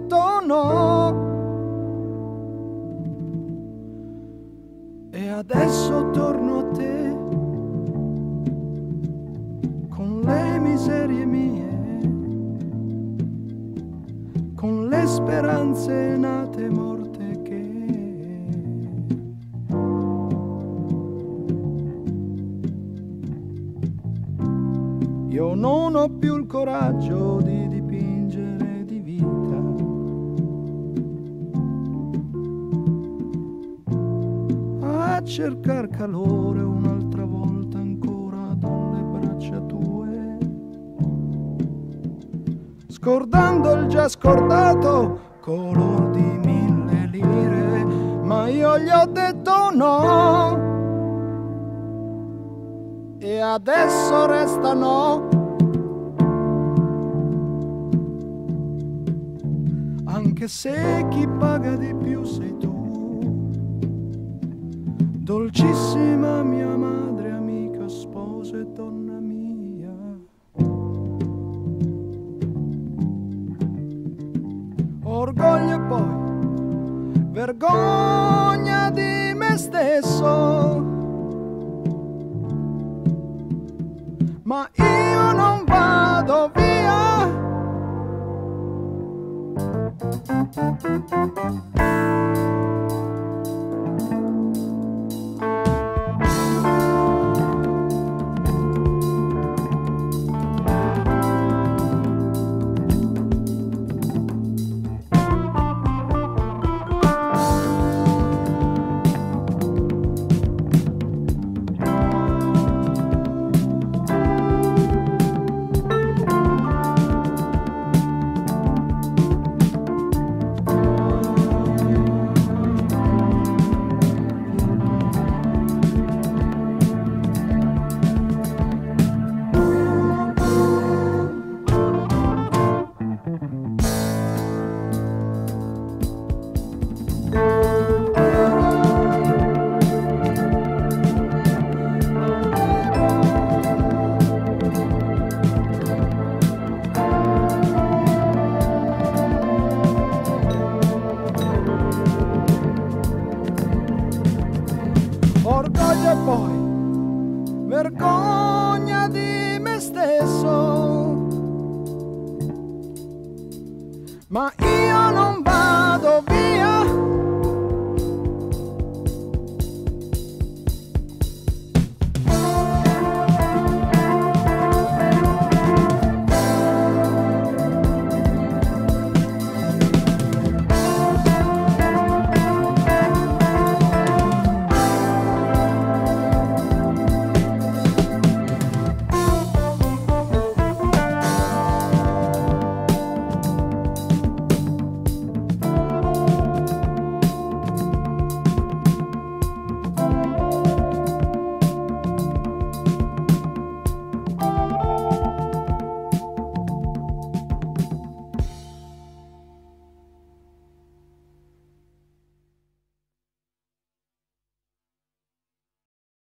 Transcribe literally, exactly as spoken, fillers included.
detto no. E adesso torno a te con le miserie mie, con le speranze nate e morte che io non ho più il coraggio di dipingere di vita. A cercar calore un'altra volta ancora dalle braccia tue, scordando il già scordato color di mille lire, ma io gli ho detto no. E adesso restano anche se chi paga di più sei tu, dolcissima mia madre, amica, sposa e donna mia. Orgoglio e poi vergogna di me stesso, ma io non vado via. Orgoglio e poi vergogna di me stesso, ma io non vado